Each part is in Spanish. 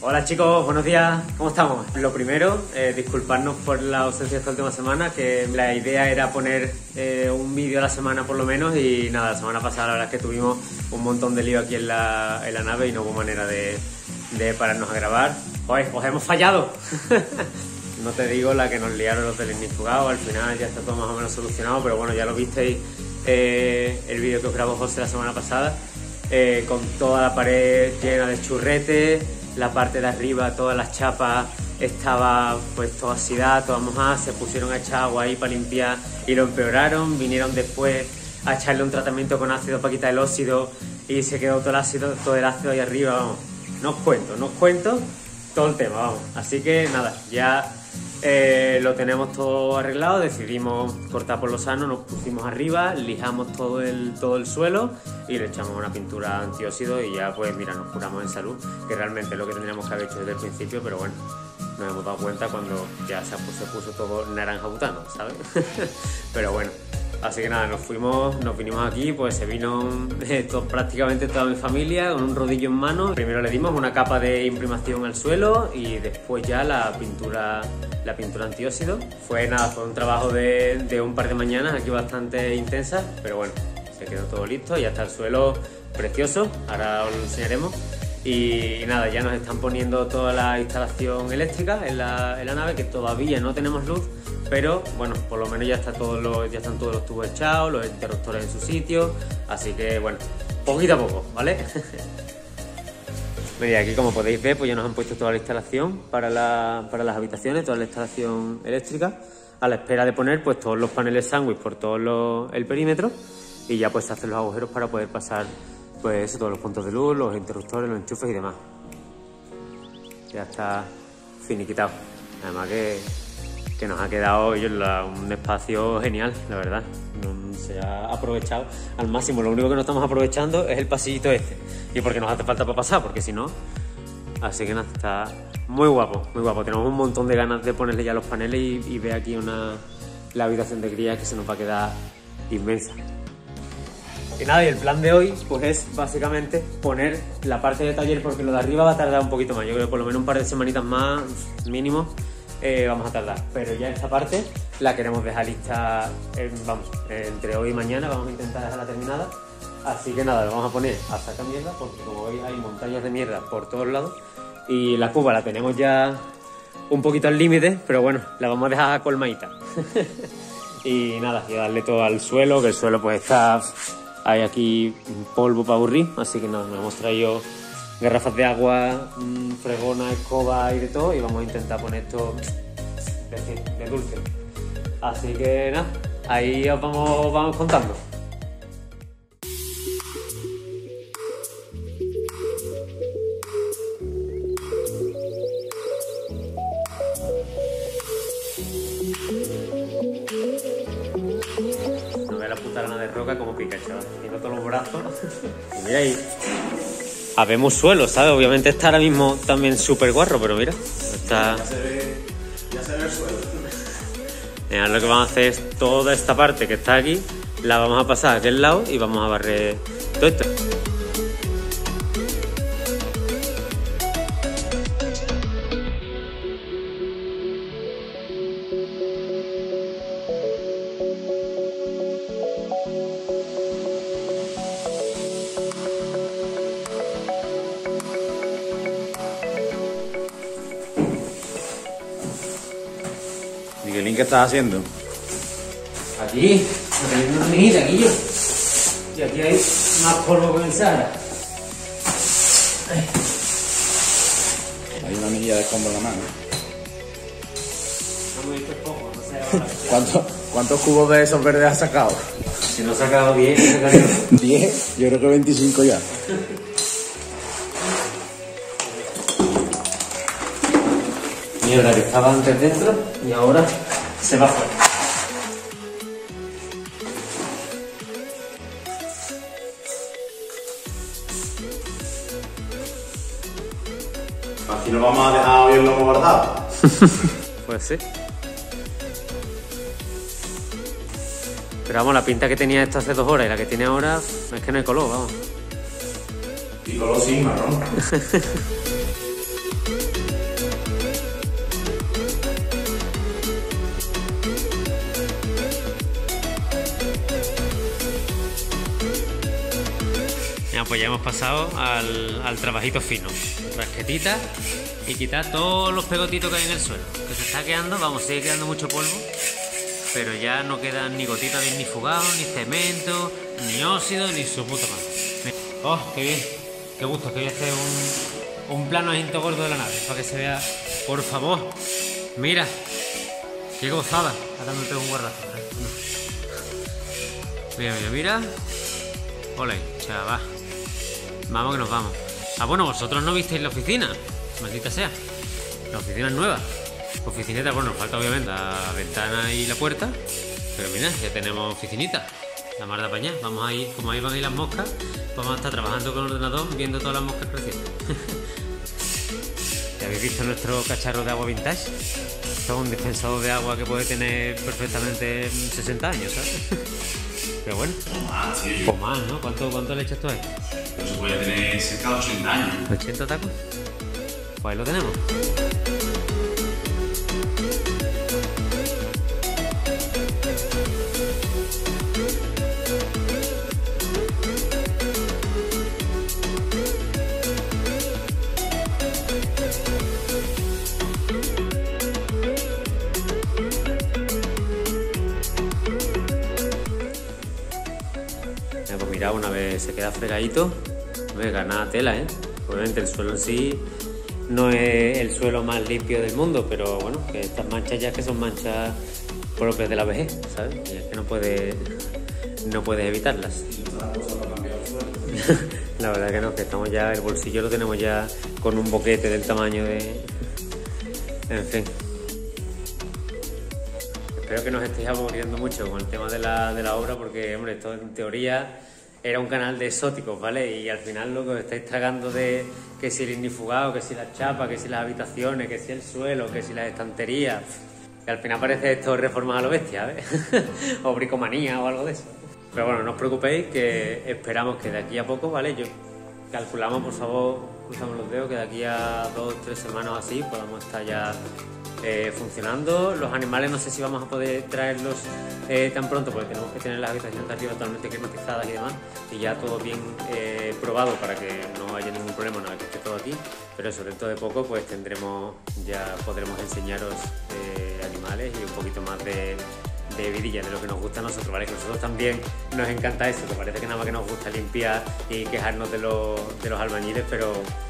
Hola chicos, buenos días, ¿cómo estamos? Lo primero, disculparnos por la ausencia esta última semana, que la idea era poner un vídeo a la semana por lo menos y nada, la semana pasada la verdad es que tuvimos un montón de lío aquí en la nave y no hubo manera de pararnos a grabar. Os hemos fallado. No te digo la que nos liaron los del Ignifugado, al final ya está todo más o menos solucionado, pero bueno, ya lo visteis el vídeo que os grabó José la semana pasada, con toda la pared llena de churretes. La parte de arriba, todas las chapas, estaba pues toda oxidada, toda mojada, se pusieron a echar agua ahí para limpiar y lo empeoraron. Vinieron después a echarle un tratamiento con ácido para quitar el óxido y se quedó todo el ácido ahí arriba, vamos. No os cuento todo el tema, vamos. Así que nada, ya lo tenemos todo arreglado, decidimos cortar por lo sano, nos pusimos arriba, lijamos todo el suelo y le echamos una pintura antióxido y ya pues mira, nos curamos en salud, que realmente es lo que tendríamos que haber hecho desde el principio, pero bueno, nos hemos dado cuenta cuando ya se puso todo naranja butano, ¿sabes? Pero bueno, así que nada, nos vinimos aquí, pues se vino prácticamente toda mi familia con un rodillo en mano. Primero le dimos una capa de imprimación al suelo y después ya la pintura antióxido. Fue un trabajo de un par de mañanas aquí bastante intensa, pero bueno, se quedó todo listo, ya está el suelo precioso, ahora os lo enseñaremos. Y nada, ya nos están poniendo toda la instalación eléctrica en la nave, que todavía no tenemos luz, pero bueno, por lo menos ya están todos los tubos echados, los interruptores en su sitio, así que bueno, poquito a poco, ¿vale? Mira, aquí como podéis ver, pues ya nos han puesto toda la instalación para las habitaciones, toda la instalación eléctrica, a la espera de poner pues todos los paneles sándwich por todo el perímetro y ya pues se hacen los agujeros para poder pasar pues eso, todos los puntos de luz, los interruptores, los enchufes y demás. Ya está finiquitado. Además que nos ha quedado un espacio genial, la verdad. Se ha aprovechado al máximo. Lo único que no estamos aprovechando es el pasillito este. Y porque nos hace falta para pasar, porque si no... Así que nada, está muy guapo, muy guapo. Tenemos un montón de ganas de ponerle ya los paneles y ver aquí la habitación de crías que se nos va a quedar inmensa. Y nada, y el plan de hoy pues es básicamente poner la parte de taller, porque lo de arriba va a tardar un poquito más. Yo creo que por lo menos un par de semanitas más mínimo vamos a tardar, pero ya esta parte la queremos dejar lista, entre hoy y mañana vamos a intentar dejarla terminada. Así que nada, lo vamos a poner a sacar mierda, porque como veis hay montañas de mierda por todos lados y la cuba la tenemos ya un poquito al límite, pero bueno, la vamos a dejar colmadita. Y nada, y darle todo al suelo, que el suelo pues está... Hay aquí polvo para aburrir, así que nos hemos traído garrafas de agua, fregona, escoba y de todo, y vamos a intentar poner esto de dulce. Así que nada, ahí os vamos contando. No ve la puta lana de roca como pica, chaval. Tengo todos los brazos. Y mira ahí. Habemos suelo, ¿sabes? Obviamente está ahora mismo también súper guarro, pero mira, está... Ya se ve el suelo. Mira, lo que vamos a hacer es toda esta parte que está aquí, la vamos a pasar a aquel lado y vamos a barrer todo esto. Miguelín, ¿qué estás haciendo? Aquí, teniendo una minita, aquí yo. Y aquí hay más polvo que en Sahara. Hay una minilla de escombro en la mano. No me he visto poco, no sé ahora. ¿Cuántos cubos de esos verdes has sacado? Si no he sacado 10, he sacado 10, yo creo que 25 ya. Mierda, que estaba antes dentro y ahora se va fuera. Aquí nos vamos a dejar hoy el lomo guardado. Pues sí. Pero vamos, la pinta que tenía esto hace 2 horas y la que tiene ahora es que no hay color, vamos. Y color sí, marrón. Mira, pues ya hemos pasado al trabajito fino. Rasquetita y quitar todos los pegotitos que hay en el suelo. Que se está quedando, vamos, sigue quedando mucho polvo, pero ya no quedan ni gotitas de ignifugados, ni cemento, ni óxido, ni su puta madre. ¡Oh, qué bien! ¡Qué gusto! Que voy a hacer un plano agento gordo de la nave, para que se vea, por favor. ¡Mira! ¡Qué gozada! Ahora me pego un guardazo, ¿eh? Mira, mira, mira. Ole, chaval. Vamos que nos vamos. Ah, bueno, vosotros no visteis la oficina. Maldita sea. La oficina es nueva. Oficineta, bueno, nos falta obviamente la ventana y la puerta. Pero mira, ya tenemos oficinita. La mar de apañar. Vamos a ir, como ahí van a ir las moscas, vamos a estar trabajando con el ordenador viendo todas las moscas creciendo. ¿Ya habéis visto nuestro cacharro de agua vintage? Esto es un dispensador de agua que puede tener perfectamente 60 años, ¿sabes? Pero bueno. O más, tío. O más, ¿no? ¿Cuánto le echas tú ahí? Eso puede tener cerca de 80 años. ¿80 tacos? Pues ahí lo tenemos. Pues mira, una vez se queda fregadito, gana tela, ¿eh? Obviamente el suelo en sí no es el suelo más limpio del mundo, pero bueno, que estas manchas ya que son manchas propias de la vejez, ¿sabes? Y es que no puedes evitarlas. La verdad que no, que estamos ya, el bolsillo lo tenemos ya con un boquete del tamaño de... En fin. Espero que nos estéis aburriendo mucho con el tema de la obra, porque, hombre, esto en teoría era un canal de exóticos, ¿vale? Y al final lo que os estáis tragando de que si el ignifugado, que si las chapas, que si las habitaciones, que si el suelo, que si las estanterías, que al final parece esto reformas a lo bestia, ¿ves? O bricomanía o algo de eso. Pero bueno, no os preocupéis, que esperamos que de aquí a poco, ¿vale? Yo calculamos, por favor, cruzamos los dedos, que de aquí a 2 o 3 semanas así podamos estar ya funcionando. Los animales no sé si vamos a poder traerlos tan pronto, porque tenemos que tener las habitaciones de arriba totalmente climatizadas y demás, y ya todo bien probado para que no haya ningún problema una vez que esté todo aquí. Pero eso, dentro de poco pues podremos enseñaros animales y un poquito más de vidilla, de lo que nos gusta a nosotros, ¿vale? Que a nosotros también nos encanta eso, que parece que nada más que nos gusta limpiar y quejarnos de los albañiles, pero...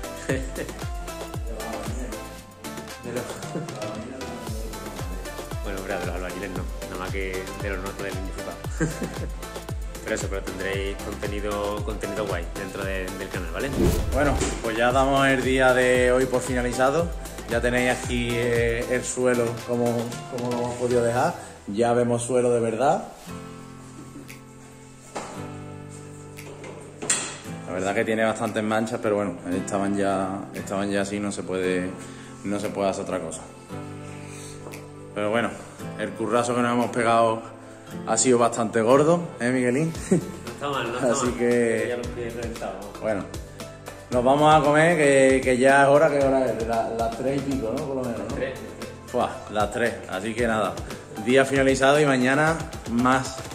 Bueno, verdad, de los albañiles no, nada más que de los nuestros del Indifugado. Pero tendréis contenido guay dentro del canal, ¿vale? Bueno, pues ya damos el día de hoy por finalizado. Ya tenéis aquí el suelo como lo hemos podido dejar. Ya vemos suelo de verdad. La verdad que tiene bastantes manchas, pero bueno, estaban ya así, no se puede hacer otra cosa. Pero bueno, el currazo que nos hemos pegado ha sido bastante gordo, Miguelín? No está mal, no está Así mal. que... Ya los pies reventados. Bueno, nos vamos a comer, que ya es hora, ¿qué hora es? Las 3 y pico, ¿no? Por lo menos, ¿no? 3. Las 3, así que nada, día finalizado y mañana más